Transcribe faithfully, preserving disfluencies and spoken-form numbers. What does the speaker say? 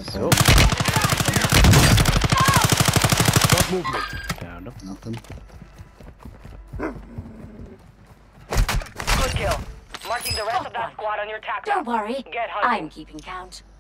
So. Stop movement. Down up. Nothing. Good kill. Marking the rest of that squad on your tap. Don't worry, Get hunting. I'm keeping count.